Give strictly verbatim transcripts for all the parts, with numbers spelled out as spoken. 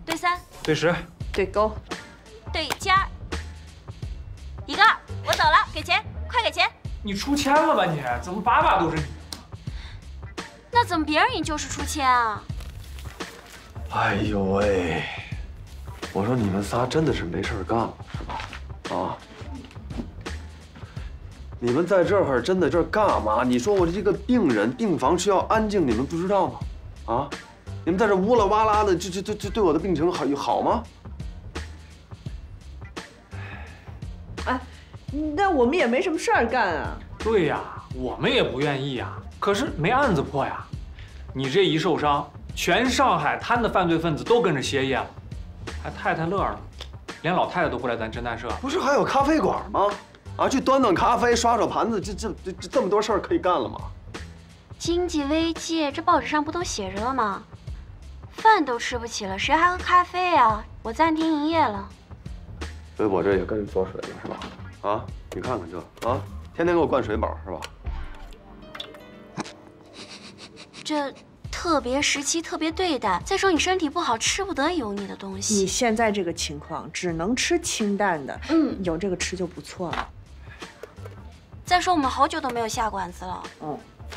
对三， 对十， 对勾， 对加。一个，我走了，给钱，快给钱！ 你出千了吧你？怎么把把都是你？ 那怎么别人赢就是出千啊？ 哎呦喂！我说你们仨真的是没事干了是吧？啊！你们在这儿真的这儿干嘛？你说我这个病人，病房需要安静，你们不知道吗？啊！你们在这呜啦哇啦的，这这这这对我的病情好好吗？ 哎，那我们也没什么事儿干啊。 对呀，我们也不愿意呀，可是没案子破呀。你这一受伤，全上海滩的犯罪分子都跟着歇业了，还太太乐了，连老太太都过来咱侦探社。 不是还有咖啡馆吗？啊，去端端咖啡、刷刷盘子，这这这这这么多事儿可以干了吗？ 经济危机，这报纸上不都写着了吗？饭都吃不起了，谁还喝咖啡啊？我暂停营业了。 所以我这也跟着缩水了是吧？啊，你看看这啊，天天给我灌水饱是吧？ 这特别时期特别对待。再说你身体不好，吃不得油腻的东西。 你现在这个情况，只能吃清淡的，嗯，有这个吃就不错了。 再说我们好久都没有下馆子了。 嗯。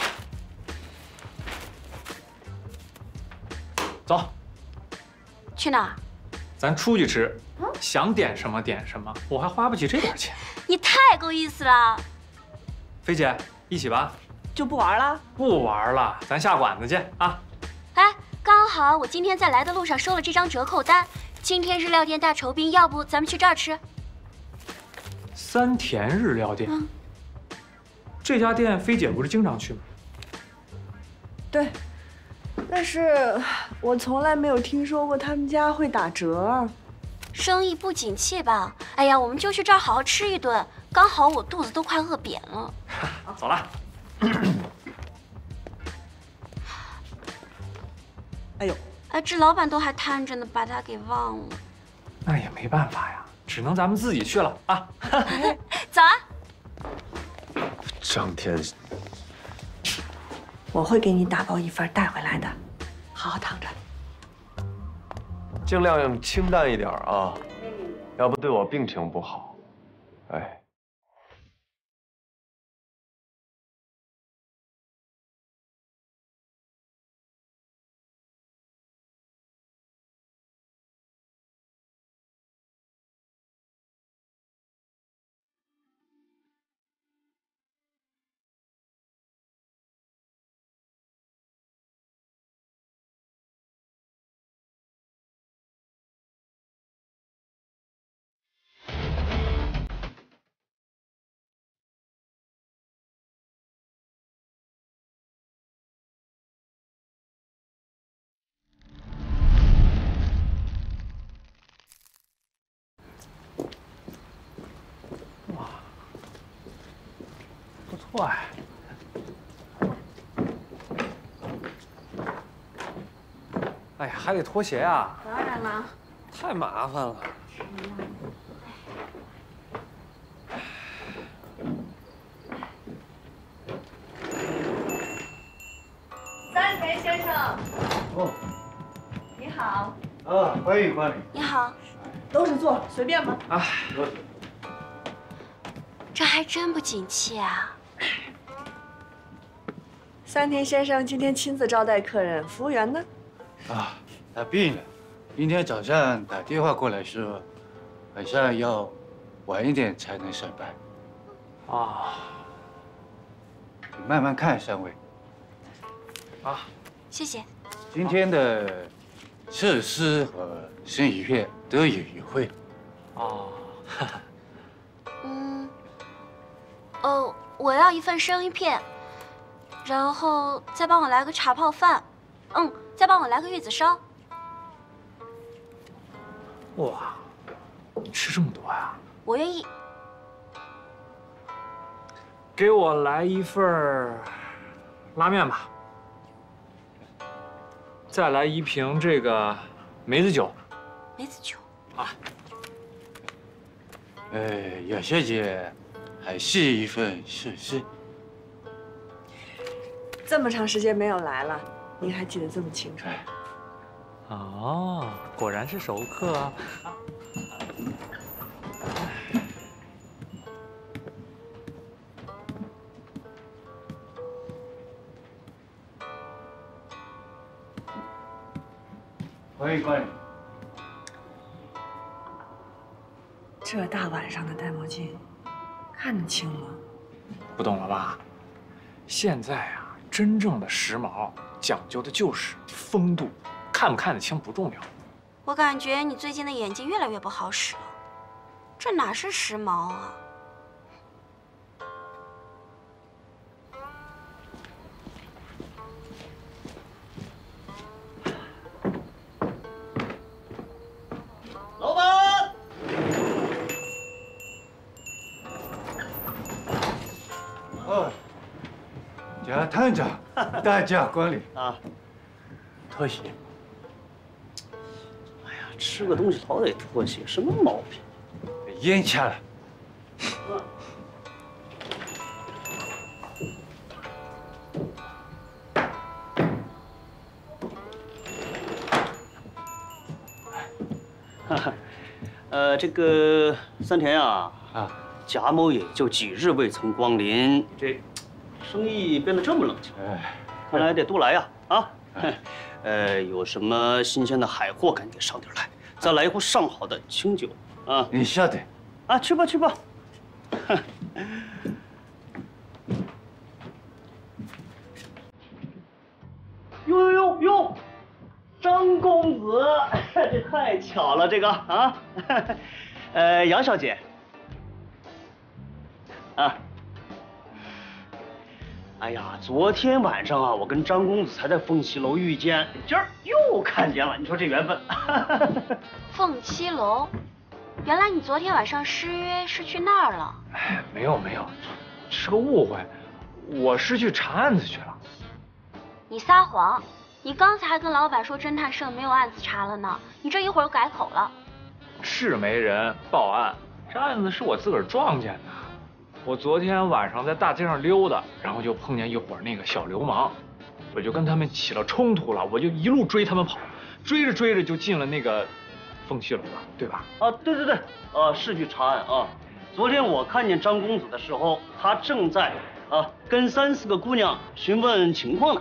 走， 去哪儿？ 咱出去吃，想点什么点什么，我还花不起这点钱。 你太够意思了。 菲姐，一起吧。 就不玩了？ 不玩了，咱下馆子去啊！ 哎，刚好我今天在来的路上收了这张折扣单，今天日料店大酬宾，要不咱们去这儿吃？ 三田日料店。 嗯。 这家店菲姐不是经常去吗？ 对。但是我从来没有听说过他们家会打折， 生意不景气吧？哎呀，我们就去这儿好好吃一顿，刚好我肚子都快饿扁了。 走了。 哎呦， 哎，这老板都还摊着呢，把他给忘了。 那也没办法呀，只能咱们自己去了啊。 走啊！ 张天。 我会给你打包一份带回来的，好好躺着， 尽量清淡一点啊，要不对我病情不好。哎。 不错哎。哎呀，还得脱鞋呀？ 当然了， 太麻烦了。 三田先生。 哦。 你好。 啊，欢迎欢迎。 你好。 都是坐，随便吧。 啊。 这还真不景气啊。 三田先生今天亲自招待客人，服务员呢？ 啊，他病了，今天早上打电话过来说，晚上要晚一点才能上班。 啊， 你慢慢看，三位。 啊， 谢谢。 今天的设施和生鱼片都有优惠。 哦， 嗯，哦，我要一份生鱼片。然后再帮我来个茶泡饭，嗯，再帮我来个玉子烧。 哇，你吃这么多呀？ 我愿意。 给我来一份拉面吧，再来一瓶这个梅子酒。 梅子酒啊。 呃，杨小姐，还是一份寿司。 这么长时间没有来了，您还记得这么清楚？ 哦，果然是熟客啊！ 欢迎光临。 这大晚上的戴墨镜，看得清吗？ 不懂了吧？现在啊，真正的时髦讲究的就是风度，看不看得清不重要。 我感觉你最近的眼睛越来越不好使了，这哪是时髦啊？ 老板， 哦，贾探长，大驾光临啊，脱鞋。哎呀，吃个东西老得脱鞋，什么毛病？ 烟掐了。 哈哈，呃，这个三田呀， 啊， 贾某也就几日未曾光临，这生意变得这么冷清， 哎， 看来得多来呀！啊，呃，有什么新鲜的海货，赶紧上点来，再来一壶上好的清酒啊！ 你晓得。 啊，去吧去吧。哟哟哟哟，张公子，这太巧了，这个啊，呃，杨小姐，啊，哎呀，昨天晚上啊，我跟张公子才在凤栖楼遇见，今儿又看见了，你说这缘分。 凤栖楼，原来你昨天晚上失约是去那儿了。 哎，没有没有，是个误会，我是去查案子去了。 你撒谎！你刚才还跟老板说侦探社没有案子查了呢，你这一会儿又改口了。 是没人报案，这案子是我自个儿撞见的。我昨天晚上在大街上溜达，然后就碰见一伙那个小流氓，我就跟他们起了冲突了，我就一路追他们跑，追着追着就进了那个凤栖楼了，对吧？ 啊，对对对，呃，是去查案啊。昨天我看见张公子的时候，他正在啊跟三四个姑娘询问情况呢。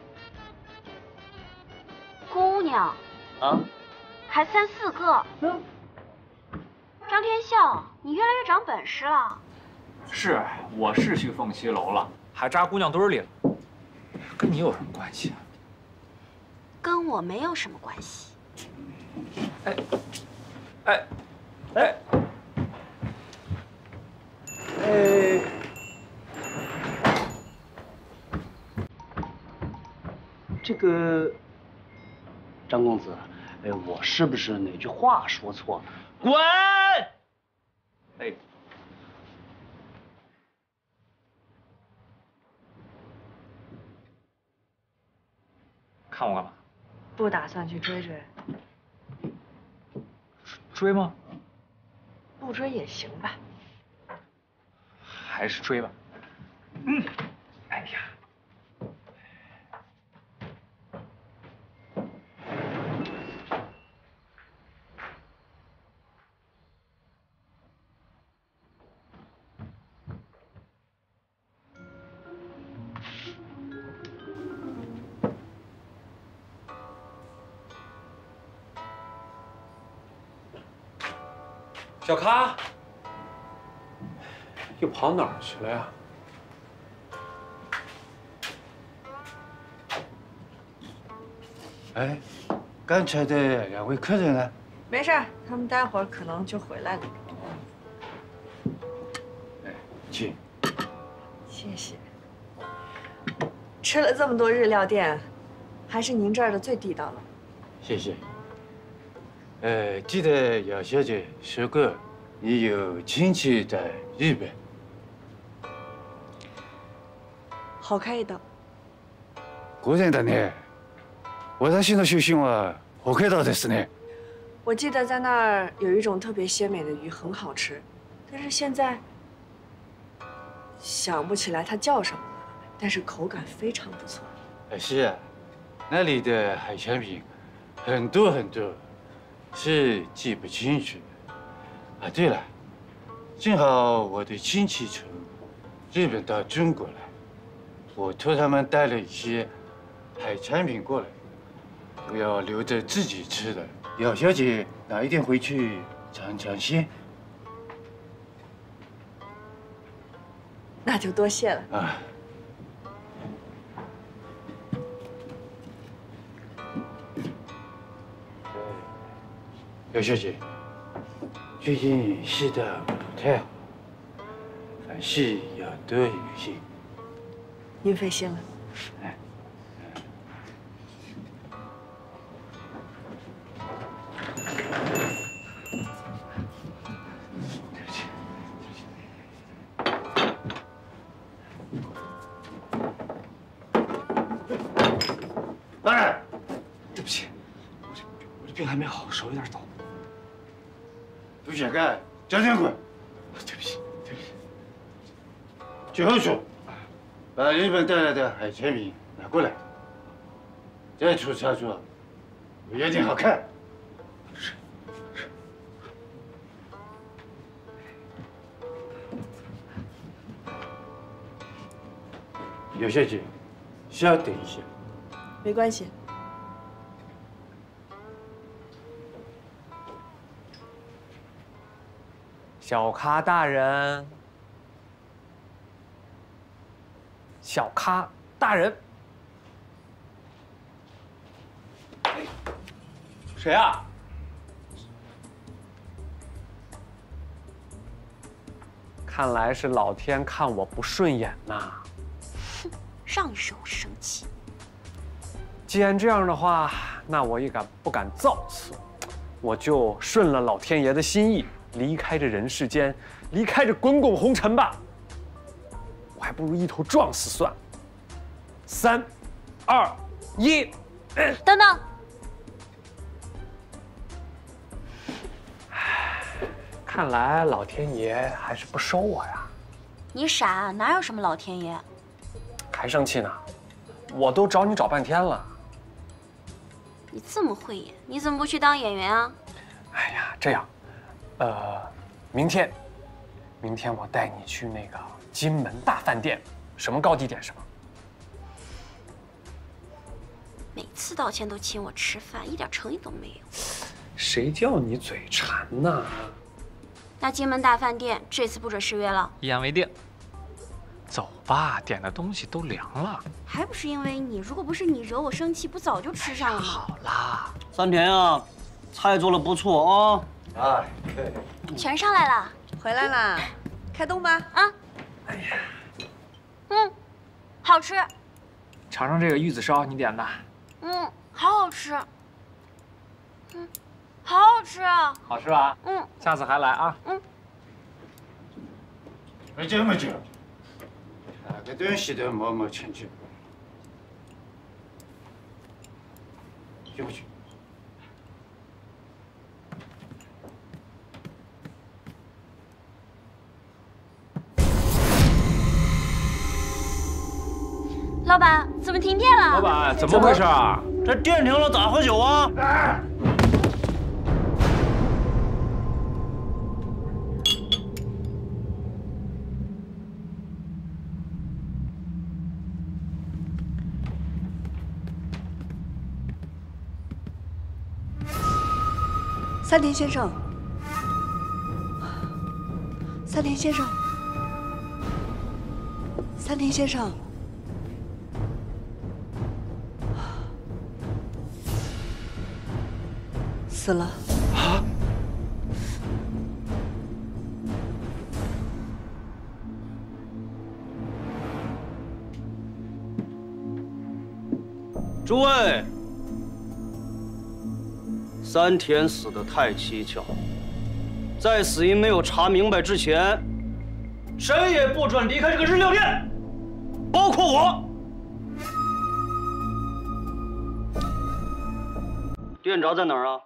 姑娘， 啊， 还三四个。 嗯， 张天笑，你越来越长本事了。 是，我是去凤栖楼了，还扎姑娘堆里了，跟你有什么关系啊？ 跟我没有什么关系。 哎，哎，哎， 哎，这个张公子，哎，我是不是哪句话说错了？滚！哎， 看我干嘛？ 不打算去追追？ 追吗？ 不追也行吧。 还是追吧。嗯，哎呀。小咖，又跑哪儿去了呀？ 哎，刚才的两位客人呢？ 没事儿，他们待会儿可能就回来了。 哎，请。 谢谢。吃了这么多日料店，还是您这儿的最地道了。 谢谢。呃，记得姚小姐说过，你有亲戚在日本。 北海道。 偶然だね。私の出身は北海道ですね。 我记得在那儿有一种特别鲜美的鱼，很好吃，但是现在想不起来它叫什么了。但是口感非常不错。 是啊，那里的海产品很多很多，是记不清楚。啊，对了，正好我的亲戚从日本到中国来，我托他们带了一些海产品过来，不要留着自己吃的。姚小姐哪一天回去尝尝鲜？ 那就多谢了。 啊。姚小姐，最近戏的不太好，凡事要多留心。 您费心了。 哎。哎， 对不起，我这我这病还没好，手有点抖。 不想干，赶紧滚！ 对不起，对不起。 最后说，把日本带来的海产品拿过来，再出差错，我一定好看。 是是。 姚小姐，稍等一下。 没关系。 小咖大人，小咖大人，谁啊？看来是老天看我不顺眼呐。 哼，让一声我生气。 既然这样的话，那我也敢不敢造次，我就顺了老天爷的心意。离开这人世间，离开这滚滚红尘吧。我还不如一头撞死算了。三、二、一， 等等！ 看来老天爷还是不收我呀。 你傻，哪有什么老天爷？ 还生气呢？我都找你找半天了。 你这么会演，你怎么不去当演员啊？ 哎呀，这样。呃，明天，明天我带你去那个金门大饭店，什么高级点什么。 每次道歉都请我吃饭，一点诚意都没有。 谁叫你嘴馋呢？ 那金门大饭店这次不准失约了， 一言为定。走吧，点的东西都凉了。 还不是因为你，如果不是你惹我生气，不早就吃上了吗？ 好啦， 三田啊，菜做的不错啊。 哎， 全上来了， 回来啦，开动吧！ 啊！哎呀，嗯，好吃。 尝尝这个玉子烧，你点的。 嗯，好好吃。嗯，好好吃啊。 好吃吧？ 嗯， 下次还来啊。 嗯。 没这么久，哪个东西都磨磨蹭蹭，去不去？ 老板，怎么停电了？ 老板，怎么回事啊？ 这电停了，咋喝酒啊？ 三田先生，三田先生，三田先生。死了啊！ 诸位，三田死得太蹊跷，在死因没有查明白之前，谁也不准离开这个日料店，包括我。店长在哪儿啊？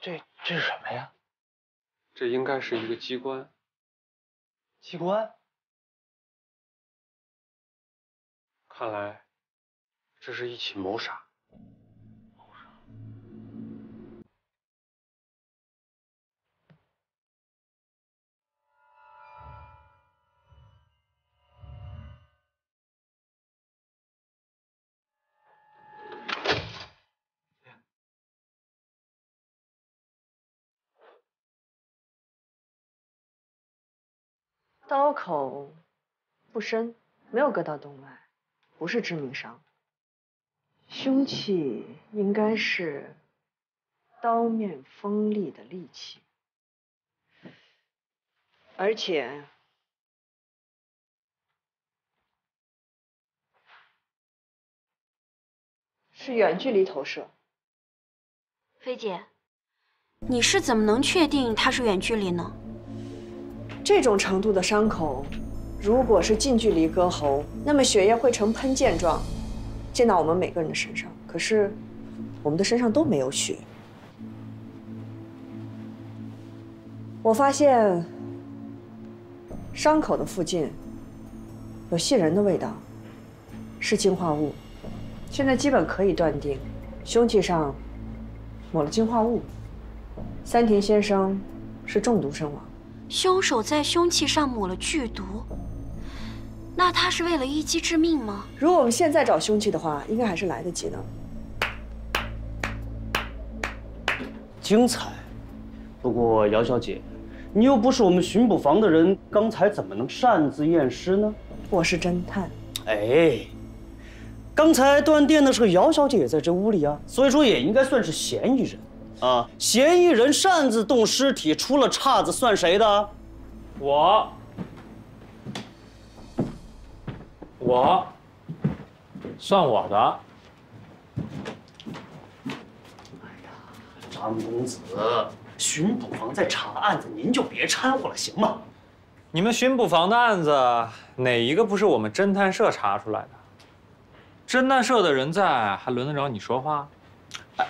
这这是什么呀？ 这应该是一个机关。 机关？ 看来这是一起谋杀。 刀口不深，没有割到动脉，不是致命伤。凶器应该是刀面锋利的利器，而且是远距离投射。 菲姐，你是怎么能确定它是远距离呢？ 这种程度的伤口，如果是近距离割喉，那么血液会呈喷溅状溅到我们每个人的身上。可是我们的身上都没有血。我发现伤口的附近有杏仁的味道，是氰化物。现在基本可以断定，凶器上抹了氰化物。三田先生是中毒身亡。 凶手在凶器上抹了剧毒，那他是为了一击致命吗？ 如果我们现在找凶器的话，应该还是来得及的。 精彩。不过姚小姐，你又不是我们巡捕房的人，刚才怎么能擅自验尸呢？ 我是侦探。 哎，刚才断电的时候，姚小姐也在这屋里啊，所以说也应该算是嫌疑人。啊！嫌疑人擅自动尸体，出了岔子算谁的？ 我，我，算我的。 哎呀，张公子，巡捕房在查案子，您就别掺和了，行吗？ 你们巡捕房的案子，哪一个不是我们侦探社查出来的？侦探社的人在，还轮得着你说话？哎。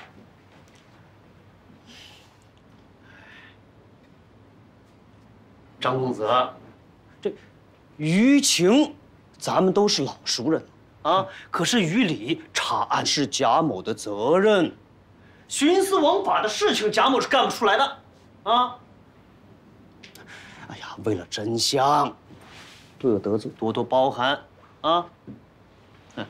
张公子，这于情，咱们都是老熟人啊。可是于理，查案是贾某的责任，徇私枉法的事情，贾某是干不出来的啊。哎呀，为了真相，对我得罪多多包涵啊。嗯。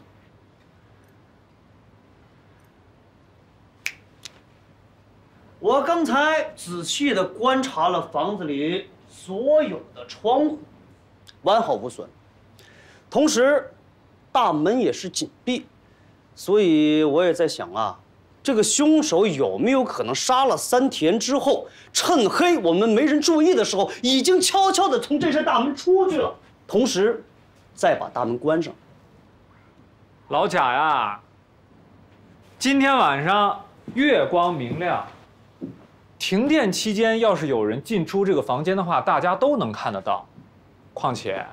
我刚才仔细的观察了房子里所有的窗户，完好无损，同时大门也是紧闭，所以我也在想啊，这个凶手有没有可能杀了三田之后，趁黑我们没人注意的时候，已经悄悄地从这扇大门出去了，同时再把大门关上。 老贾呀，今天晚上月光明亮。停电期间，要是有人进出这个房间的话，大家都能看得到。况且，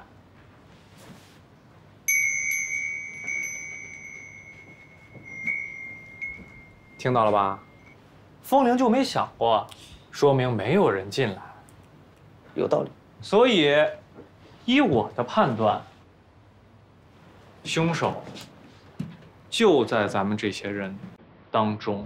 听到了吧？风铃就没响过，说明没有人进来。 有道理。 所以，依我的判断，凶手就在咱们这些人当中。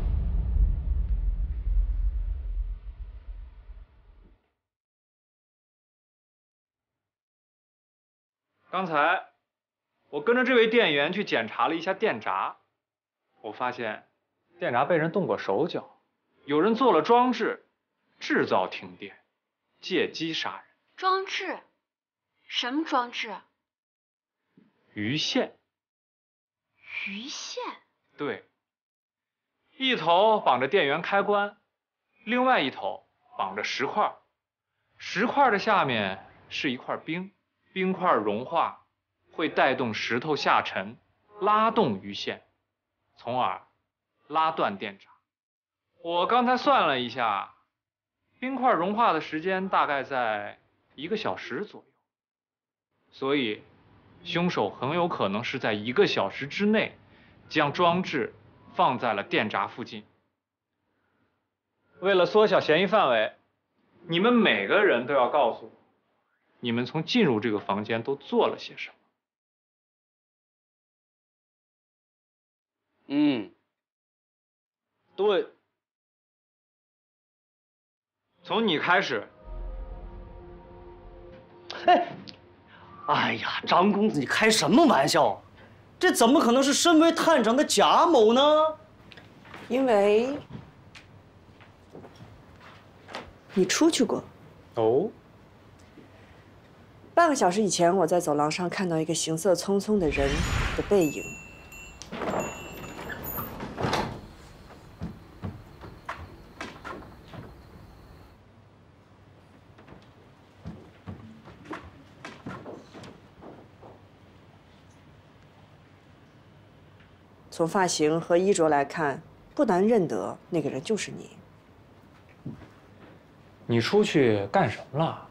刚才我跟着这位店员去检查了一下电闸，我发现电闸被人动过手脚，有人做了装置，制造停电，借机杀人。 装置？什么装置？ 鱼线。 鱼线？ 对，一头绑着电源开关，另外一头绑着石块，石块的下面是一块冰。冰块融化会带动石头下沉，拉动鱼线，从而拉断电闸。我刚才算了一下，冰块融化的时间大概在一个小时左右，所以凶手很有可能是在一个小时之内将装置放在了电闸附近。 为了缩小嫌疑范围，你们每个人都要告诉我，你们从进入这个房间都做了些什么。 嗯，对。 从你开始。 哎，哎呀，张公子，你开什么玩笑？这怎么可能是身为探长的贾某呢？ 因为你出去过。 哦。 半个小时以前，我在走廊上看到一个行色匆匆的人的背影。从发型和衣着来看，不难认得那个人就是你。 你出去干什么了？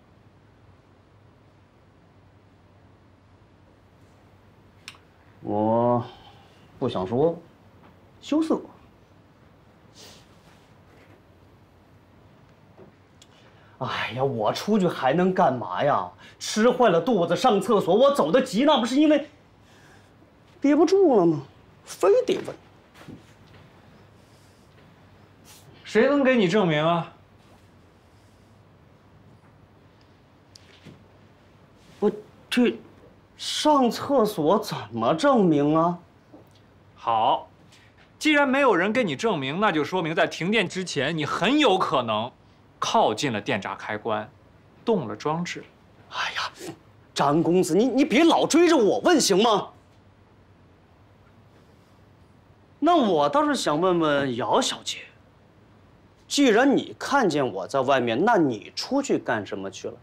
我不想说，羞涩。哎呀，我出去还能干嘛呀？吃坏了肚子上厕所，我走得急，那不是因为憋不住了吗？非得问。 谁能给你证明啊？ 我这上厕所怎么证明啊？ 好，既然没有人给你证明，那就说明在停电之前，你很有可能靠近了电闸开关，动了装置。 哎呀，张公子，你你别老追着我问行吗？那我倒是想问问姚小姐，既然你看见我在外面，那你出去干什么去了？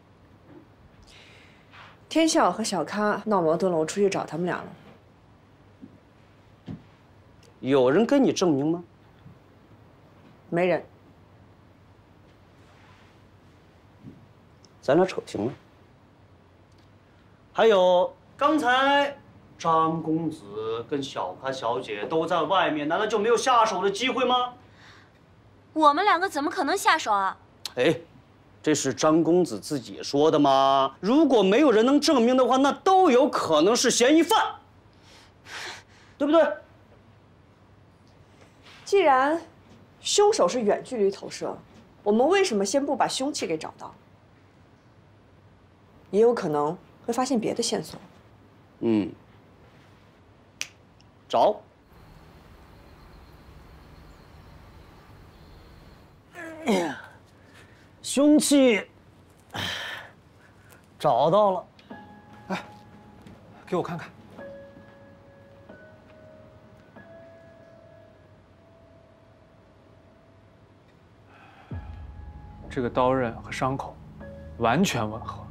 天笑和小咖闹矛盾了，我出去找他们俩了。 有人给你证明吗？ 没人。 咱俩扯平了。还有刚才张公子跟小咖小姐都在外面，难道就没有下手的机会吗？ 我们两个怎么可能下手啊？ 哎，这是张公子自己说的吗？如果没有人能证明的话，那都有可能是嫌疑犯，对不对？ 既然凶手是远距离投射，我们为什么先不把凶器给找到？也有可能会发现别的线索。 嗯，找。哎呀，凶器找到了。 哎，给我看看。这个刀刃和伤口完全吻合。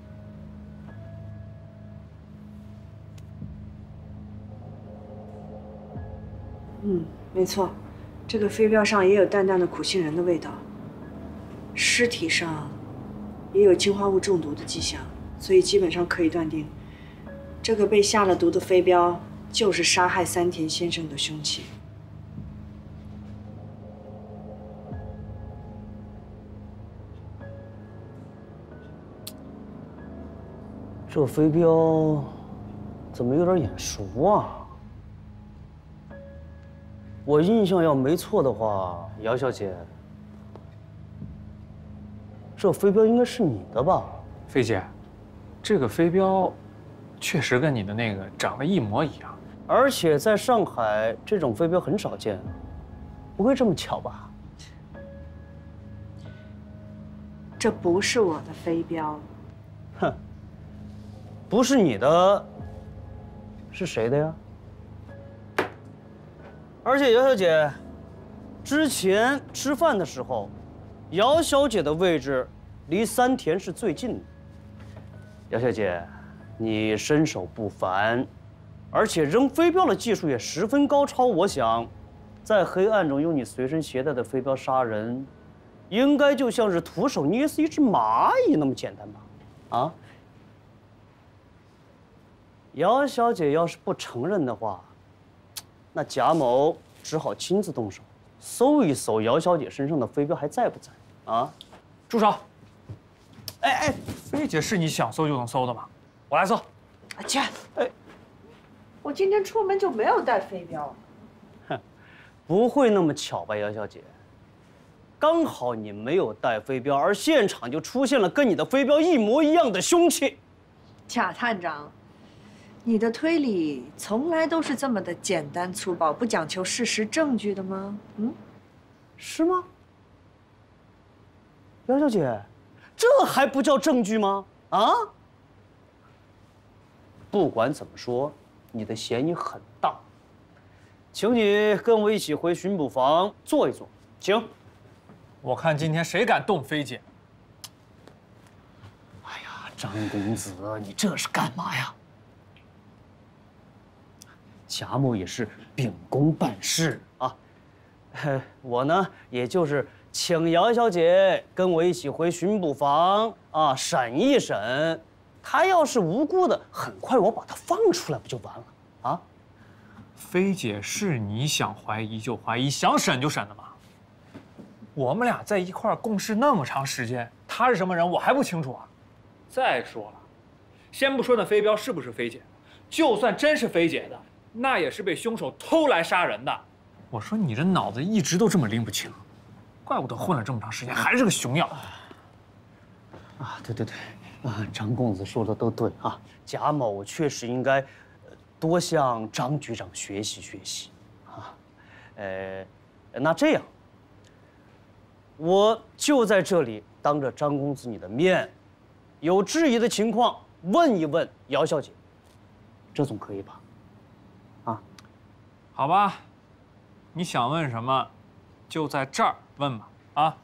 嗯，没错，这个飞镖上也有淡淡的苦杏仁的味道，尸体上也有氰化物中毒的迹象，所以基本上可以断定，这个被下了毒的飞镖就是杀害三田先生的凶器。 这飞镖怎么有点眼熟啊？我印象要没错的话，姚小姐，这飞镖应该是你的吧？ 飞姐，这个飞镖确实跟你的那个长得一模一样， 而且在上海这种飞镖很少见，不会这么巧吧？ 这不是我的飞镖。 哼，不是你的，是谁的呀？而且姚小姐，之前吃饭的时候，姚小姐的位置离三田是最近的。姚小姐，你身手不凡，而且扔飞镖的技术也十分高超。我想，在黑暗中用你随身携带的飞镖杀人，应该就像是徒手捏死一只蚂蚁那么简单吧？啊？姚小姐要是不承认的话，那贾某只好亲自动手， 搜一搜姚小姐身上的飞镖还在不在啊？ 住手！哎哎，飞姐是你想搜就能搜的吗？我来搜。 去！哎，我今天出门就没有带飞镖。 哼，不会那么巧吧，姚小姐？刚好你没有带飞镖，而现场就出现了跟你的飞镖一模一样的凶器。 贾探长，你的推理从来都是这么的简单粗暴，不讲求事实证据的吗？嗯， 是吗？姚小姐，这还不叫证据吗？啊？不管怎么说，你的嫌疑很大，请你跟我一起回巡捕房坐一坐，请。 我看今天谁敢动飞姐？ 哎呀，张公子，你这是干嘛呀？贾某也是秉公办事啊，我呢，也就是请姚小姐跟我一起回巡捕房啊，审一审。她要是无辜的，很快我把她放出来不就完了啊？ 飞姐是你想怀疑就怀疑，想审就审的吗？我们俩在一块儿共事那么长时间，她是什么人我还不清楚啊。再说了，先不说那飞镖是不是飞姐的，就算真是飞姐的，那也是被凶手偷来杀人的。我说你这脑子一直都这么拎不清，怪不得混了这么长时间还是个熊样。 啊，对对对，啊，张公子说的都对啊，贾某确实应该多向张局长学习学习啊。呃，那这样。我就在这里当着张公子你的面，有质疑的情况问一问姚小姐，这总可以吧？啊， 好吧，你想问什么，就在这儿问吧。啊，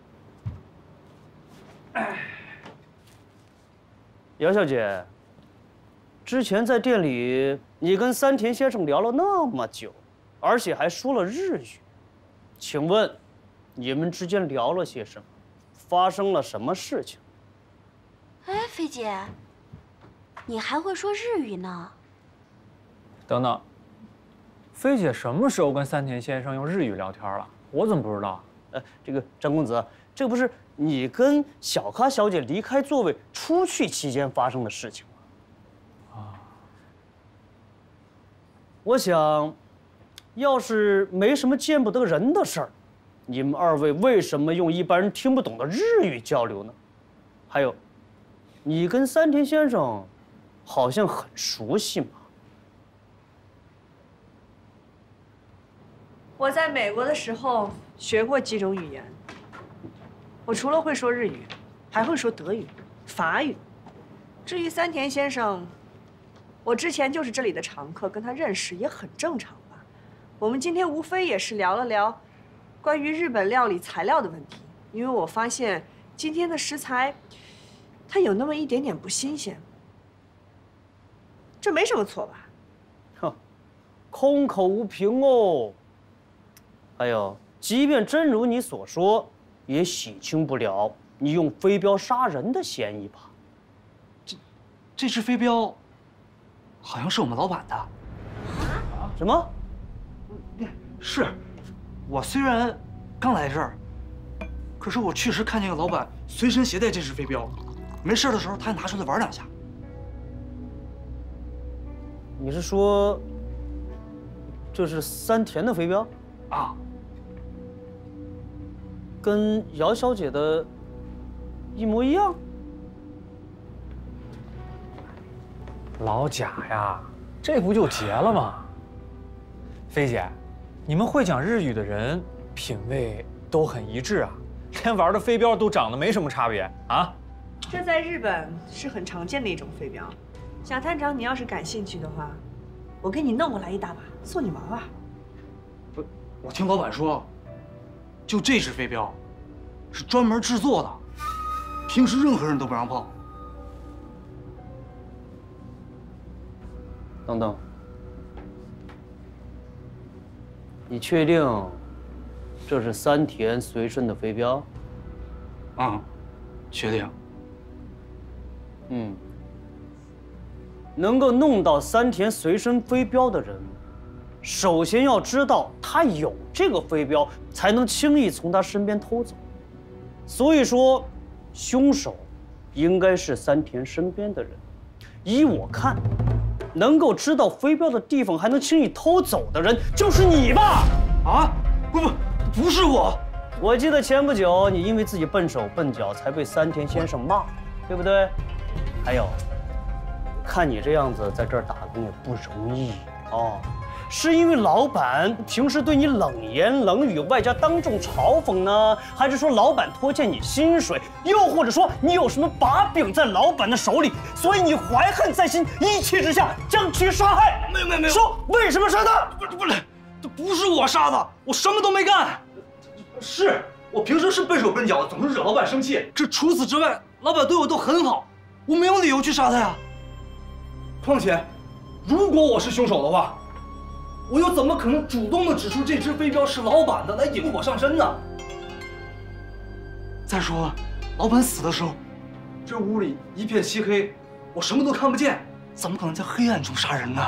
姚小姐，之前在店里你跟三田先生聊了那么久，而且还说了日语，请问？你们之间聊了些什么？发生了什么事情？ 哎，飞姐，你还会说日语呢？ 等等，飞姐什么时候跟三田先生用日语聊天了？我怎么不知道？ 呃，这个张公子，这不是你跟小咖小姐离开座位出去期间发生的事情吗？啊，我想，要是没什么见不得人的事儿。你们二位为什么用一般人听不懂的日语交流呢？还有，你跟三田先生好像很熟悉嘛。 我在美国的时候学过几种语言，我除了会说日语，还会说德语、法语。至于三田先生，我之前就是这里的常客，跟他认识也很正常吧。我们今天无非也是聊了聊关于日本料理材料的问题，因为我发现今天的食材，它有那么一点点不新鲜，这没什么错吧？ 哼，空口无凭哦。还有，即便真如你所说，也洗清不了你用飞镖杀人的嫌疑吧？ 这，这只飞镖，好像是我们老板的。啊？ 什么？ 是。我虽然刚来这儿，可是我确实看见个老板随身携带这只飞镖，没事的时候他还拿出来玩两下。 你是说，这是三田的飞镖？ 啊， 跟姚小姐的一模一样？ 老贾呀，这不就结了吗？飞姐。你们会讲日语的人品味都很一致啊，连玩的飞镖都长得没什么差别啊。 这在日本是很常见的一种飞镖。贾探长，你要是感兴趣的话，我给你弄过来一大把，送你玩玩。 不，我听老板说，就这只飞镖，是专门制作的，平时任何人都不让碰。 等等。你确定这是三田随身的飞镖？ 嗯，确定。 嗯，能够弄到三田随身飞镖的人， 首先要知道他有这个飞镖，才能轻易从他身边偷走。所以说，凶手应该是三田身边的人。依我看，能够知道飞镖的地方还能轻易偷走的人，就是你吧？ 啊，不不，不是我。 我记得前不久你因为自己笨手笨脚才被三田先生骂，对不对？还有，看你这样子在这儿打工也不容易哦。是因为老板平时对你冷言冷语，外加当众嘲讽呢，还是说老板拖欠你薪水，又或者说你有什么把柄在老板的手里，所以你怀恨在心，一气之下将其杀害？ 没有没有没有， 说为什么杀他？ 不是不是，这不是我杀的，我什么都没干。是我平时是笨手笨脚的，总是惹老板生气。这除此之外，老板对我都很好，我没有理由去杀他呀。况且，如果我是凶手的话，我又怎么可能主动的指出这只飞镖是老板的，来引火上身呢？再说了，老板死的时候，这屋里一片漆黑，我什么都看不见，怎么可能在黑暗中杀人呢？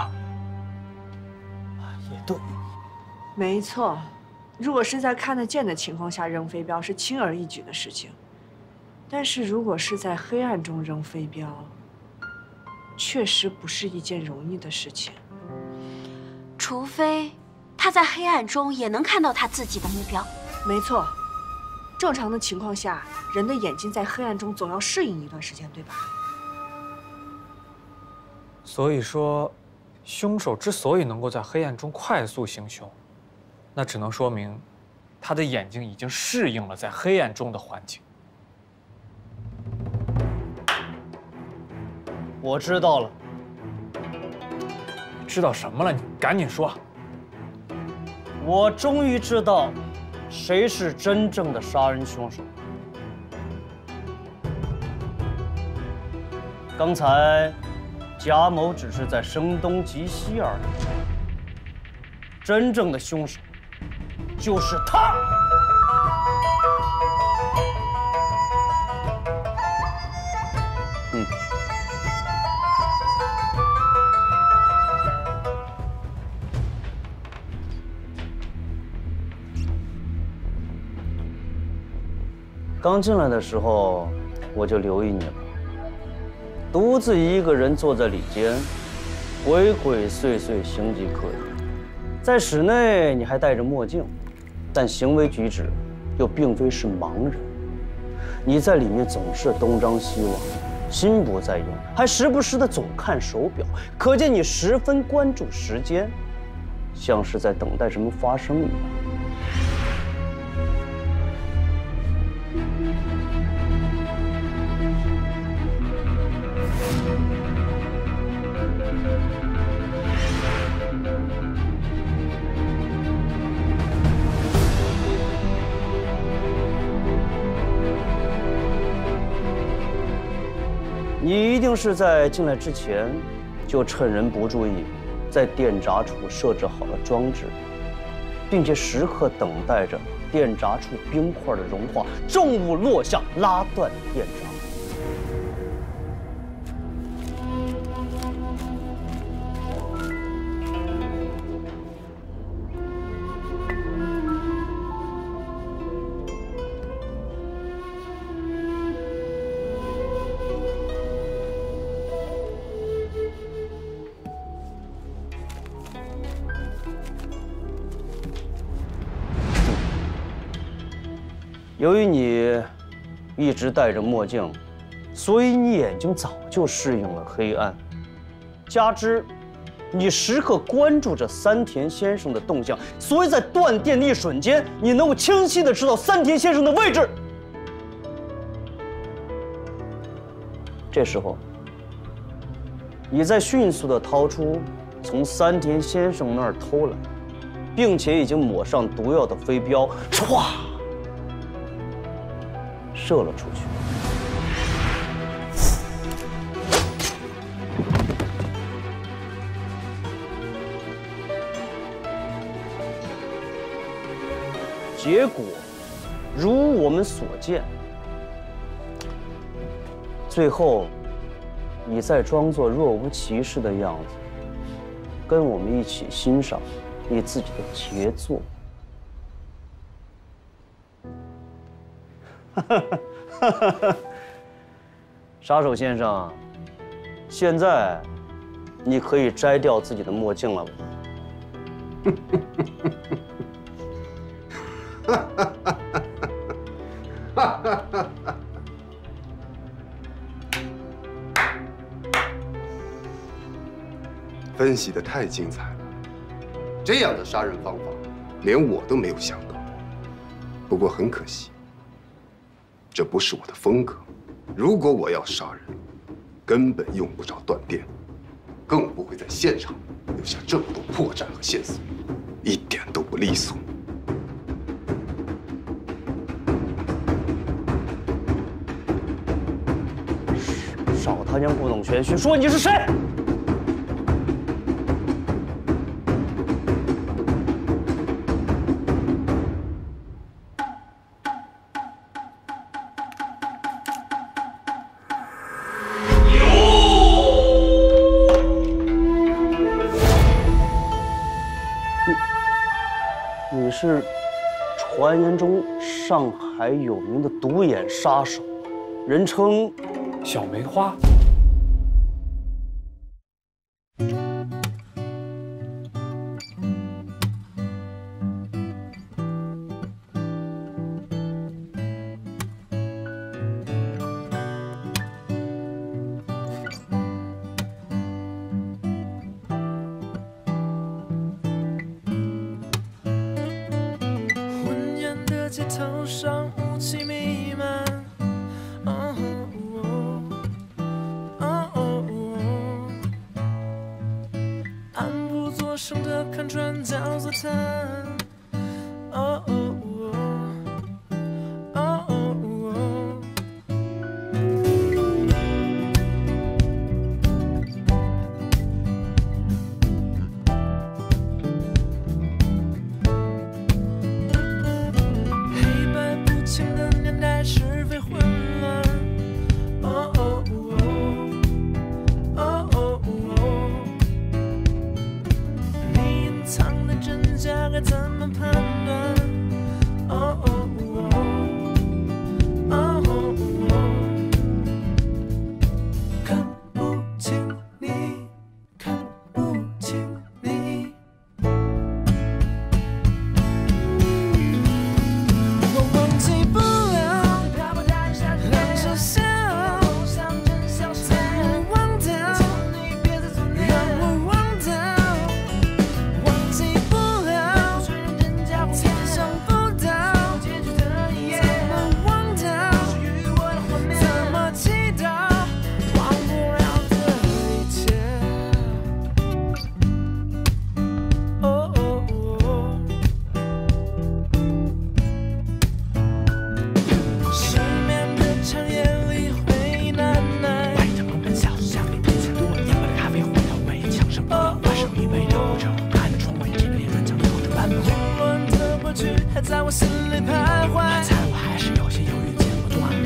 也对， 没错。如果是在看得见的情况下扔飞镖，是轻而易举的事情。但是如果是在黑暗中扔飞镖，确实不是一件容易的事情。 除非他在黑暗中也能看到他自己的目标。 没错，正常的情况下，人的眼睛在黑暗中总要适应一段时间，对吧？ 所以说，凶手之所以能够在黑暗中快速行凶，那只能说明他的眼睛已经适应了在黑暗中的环境。 我知道了。 知道什么了？你赶紧说。 我终于知道，谁是真正的杀人凶手。刚才，贾某只是在声东击西而已。真正的凶手，就是他。嗯。刚进来的时候，我就留意你了。独自一个人坐在里间，鬼鬼祟祟，形迹可疑。在室内，你还戴着墨镜，但行为举止又并非是盲人。你在里面总是东张西望，心不在焉，还时不时的总看手表，可见你十分关注时间，像是在等待什么发生一样。你一定是在进来之前，就趁人不注意，在电闸处设置好了装置，并且时刻等待着电闸处冰块的融化，重物落下，拉断电闸。由于你一直戴着墨镜，所以你眼睛早就适应了黑暗。加之你时刻关注着三田先生的动向，所以在断电的一瞬间，你能够清晰地知道三田先生的位置。这时候，你在迅速地掏出从三田先生那儿偷来，并且已经抹上毒药的飞镖，唰！射了出去。结果，如我们所见，最后，你再装作若无其事的样子，跟我们一起欣赏你自己的杰作。杀手先生，现在你可以摘掉自己的墨镜了吧？ 分析的太精彩了，这样的杀人方法，连我都没有想到。不过很可惜，这不是我的风格。如果我要杀人，根本用不着断电，更不会在现场留下这么多破绽和线索，一点都不利索。 少他娘故弄玄虚，说你是谁？你是传言中上海有名的独眼杀手，人称小梅花。 街头上雾气弥漫，哦哦哦，暗不作声的看穿角色谈，哦哦哦哦，黑白不清的年代，是非混乱，哦哦哦哦哦，你隐藏的真假该怎么判断？哦哦哦哦，看不清你，看不清你。我忘记不了两手笑，让我忘掉，让我忘掉，忘记不了，想象不到，怎么忘掉，怎么祈祷，忘不了的一切。哦哦哦。失眠的长夜里，回忆难耐。外着门小巷里面前多烟把的咖啡火药味，墙上不断发生一杯肉粥，看着窗外这个连转角有着斑驳。混乱的过去还在我心里徘徊，猜我还是有些犹豫，剪不断。